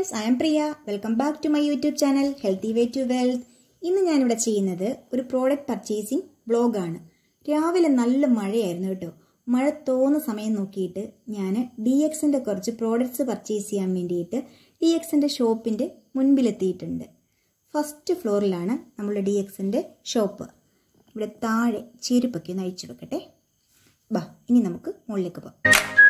friends, I am Priya. Welcome back to my YouTube channel Healthy Way to Wealth. ഇന്ന് ഞാൻ ഇവിടെ ചെയ്യുന്നത് ഒരു പ്രോഡക്റ്റ് പർച്ചേസിംഗ് വ്ലോഗ് ആണ്. രാവിലെ നല്ല മഴയായിരുന്നു കേട്ടോ. മഴ തോന്നുന്ന സമയം നോക്കിയിട്ട് ഞാൻ DXNന്റെ കുറച്ച് പ്രോഡക്റ്റ്സ് പർച്ചേസ് ചെയ്യാൻ വേണ്ടിയിട്ട് DXNന്റെ ഷോപ്പിന്റെ മുൻപിലെത്തിയിട്ടുണ്ട്. ഫസ്റ്റ് ഫ്ലോറിലാണ് നമ്മുടെ DXNന്റെ ഷോപ്പ്. ഇവിടെ താഴെ ചെരുപ്പൊക്കെ ഒന്ന് അഴിച്ചു വെക്കട്ടെ. ബാ ഇനി നമുക്ക് മുകളിലേക്ക് പോകാം.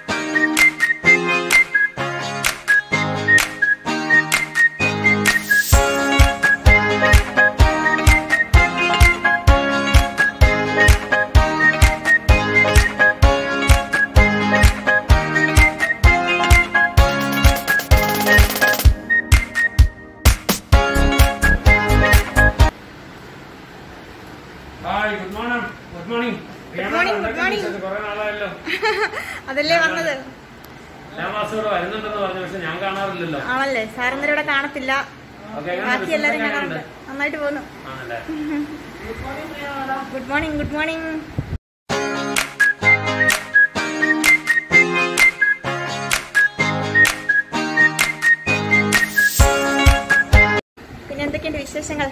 അതല്ലേ വന്നത് ആണല്ലേ സാറിന്റെ ഇവിടെ കാണത്തില്ല, ബാക്കി എല്ലാരും കാണാറുണ്ട്. നന്നായിട്ട് പോകുന്നു. Good morning. Good morning. പിന്നെ എന്തൊക്കെയുണ്ട് വിശേഷങ്ങൾ?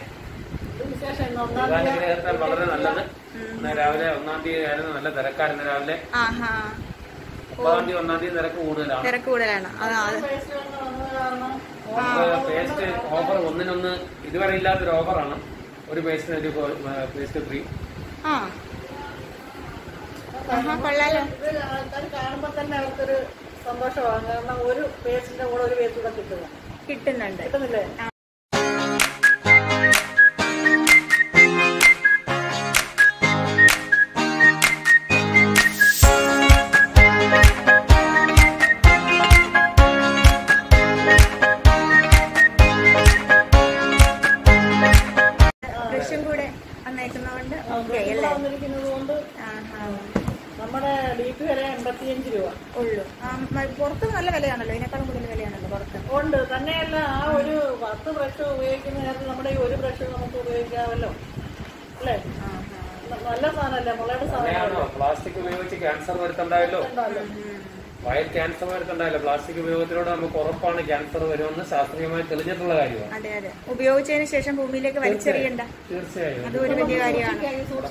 വളരെ നല്ലത്. രാവിലെ 1-ാം തീയതി ആയിരുന്നു, നല്ല തിരക്കായിരുന്നു രാവിലെ. 9-ാം തീയതി 1-ാം തീയതി തിരക്ക് കൂടുതലാണ്. പേസ്റ്റ് ഓഫർ ഒന്നിനൊന്ന് ഇതുവരെ ഇല്ലാത്തൊരു ഓഫറാണ്. ഒരു പേസ്റ്റിന് ഒരു പേസ്റ്റ് ഫ്രീ. കാണുമ്പോ തന്നെ അവർക്കൊരു സന്തോഷമാണ്. കാരണം ഒരു പേസ്റ്റിന്റെ കൂടെ ഒരു പേസ്റ്റ് കൂടെ കിട്ടുന്നില്ലേ? നമ്മുടെ ഡീപ്പ് വില 85 രൂപ ഉള്ളു. പുറത്ത് നല്ല വിലയാണല്ലോ, ഇതിനേക്കാളും കൂടുതൽ വിലയാണല്ലോ പുറത്ത്. ഉണ്ട്. തന്നെയല്ല, ആ ഒരു 10 ബ്രഷ് ഉപയോഗിക്കുന്ന നേരത്തെ നമ്മുടെ ഈ ഒരു ബ്രഷ് നമുക്ക് ഉപയോഗിക്കാമല്ലോ അല്ലേ? നല്ല സാധനമല്ലേ, മുളയുടെ സാധനം. പ്ലാസ്റ്റിക് ഉപയോഗിച്ച് ക്യാൻസർ വരുത്തണ്ടായല്ലോ, വയർ ക്യാൻസർ വരുത്തണ്ടായല്ലോ. പ്ലാസ്റ്റിക് ഉപയോഗത്തിലൂടെ നമുക്ക് ഉറപ്പാണ് ക്യാൻസർ വരുമെന്ന് ശാസ്ത്രീയമായി തെളിഞ്ഞിട്ടുള്ള കാര്യമാണ്. അതെ അതെ, ഉപയോഗിച്ചതിന് ശേഷം ഭൂമിയിലേക്ക് വലിച്ചെറിയണ്ട. തീർച്ചയായും അതൊരു വലിയ കാര്യമാണ്.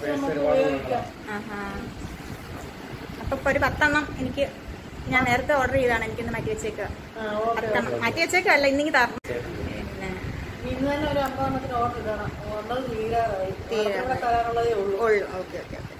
അപ്പൊ ഒരു 10 എണ്ണം എനിക്ക് ഞാൻ നേരത്തെ ഓർഡർ ചെയ്താണ്, എനിക്കൊന്ന് മാറ്റി വെച്ചേക്കുക. 10 എണ്ണം മാറ്റി വെച്ചേക്കല്ല, ഇന്നെങ്കിൽ തരണം. ഇന്ന് തന്നെ ഒരു 50 എണ്ണത്തിന് ഓർഡർ ഇടണം. തരാനുള്ളതേ ഉള്ളൂ. Okay okay okay.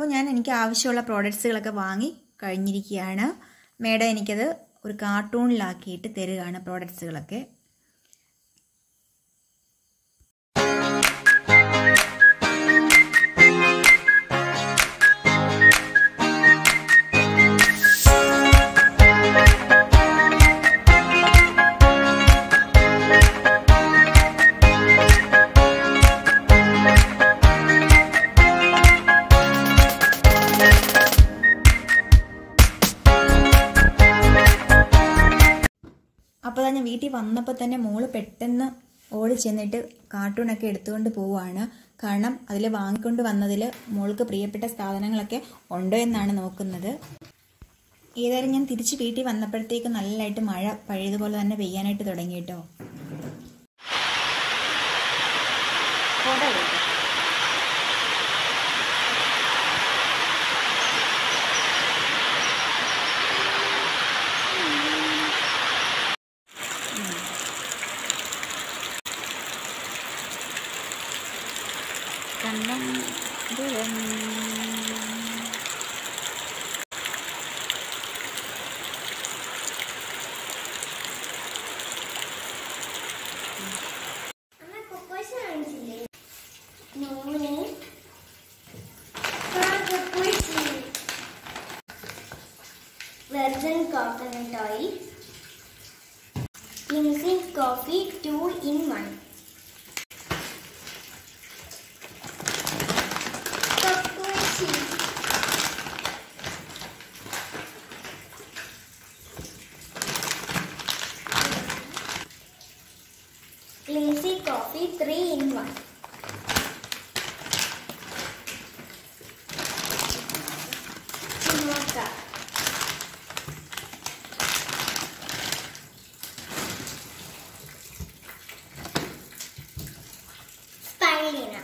അപ്പോൾ എനിക്ക് ആവശ്യമുള്ള പ്രോഡക്ട്സുകളൊക്കെ വാങ്ങി കഴിഞ്ഞിരിക്കുകയാണ്. മേഡം എനിക്കത് ഒരു കാർട്ടൂണിലാക്കിയിട്ട് തരികയാണ് പ്രോഡക്ട്സുകളൊക്കെ. അപ്പോൾ ഞാൻ വീട്ടിൽ വന്നപ്പോൾ തന്നെ മോള് പെട്ടെന്ന് ഓടി ചെന്നിട്ട് കാർട്ടൂണൊക്കെ എടുത്തുകൊണ്ട് പോവുകയാണ്. കാരണം അതിൽ വാങ്ങിക്കൊണ്ട് വന്നതിൽ മോൾക്ക് പ്രിയപ്പെട്ട സാധനങ്ങളൊക്കെ ഉണ്ടോ എന്നാണ് നോക്കുന്നത്. ഏതായാലും ഞാൻ തിരിച്ച് വീട്ടിൽ വന്നപ്പോഴത്തേക്ക് നല്ലതായിട്ട് മഴ പഴയതുപോലെ തന്നെ പെയ്യാനായിട്ട് തുടങ്ങി കേട്ടോ. Virgin coconut oil, instant coffee 2 in 1. Lazy coffee 3 in 1. Chimoka. Spirulina.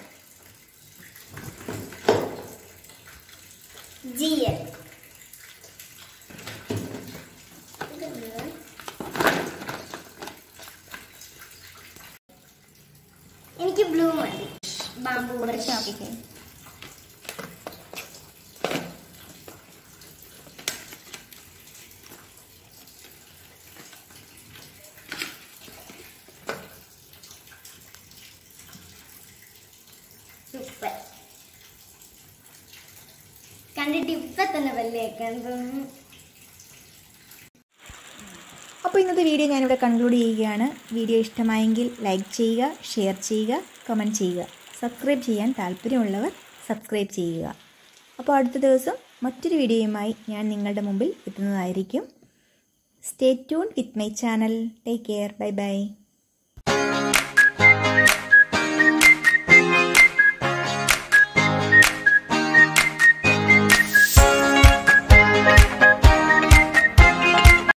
GL. എനിക്ക് ബ്ലൂ മതി. ബാംബൂ ബ്രഷ് ആക്കിക്കേ. സൂപ്പർ. കണ്ടിട്ട് ഇപ്പൊ തന്നെ വെള്ളയേക്കാൻ തോന്നുന്നു. അപ്പോൾ ഇന്നത്തെ വീഡിയോ ഞാനിവിടെ കൺക്ലൂഡ് ചെയ്യുകയാണ്. വീഡിയോ ഇഷ്ടമായെങ്കിൽ ലൈക്ക് ചെയ്യുക, ഷെയർ ചെയ്യുക, കമൻറ്റ് ചെയ്യുക. സബ്സ്ക്രൈബ് ചെയ്യാൻ താല്പര്യമുള്ളവർ സബ്സ്ക്രൈബ് ചെയ്യുക. അപ്പോൾ അടുത്ത ദിവസം മറ്റൊരു വീഡിയോയുമായി ഞാൻ നിങ്ങളുടെ മുമ്പിൽ എത്തുന്നതായിരിക്കും. Stay tune with my channel. Take care. Bye by.